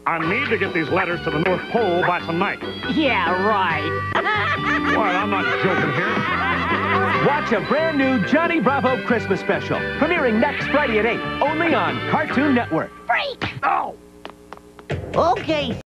I need to get these letters to the North Pole by tonight. Yeah, right. What? I'm not joking here. Watch a brand new Johnny Bravo Christmas special, premiering next Friday at 8, only on Cartoon Network. Freak! Oh! Okay.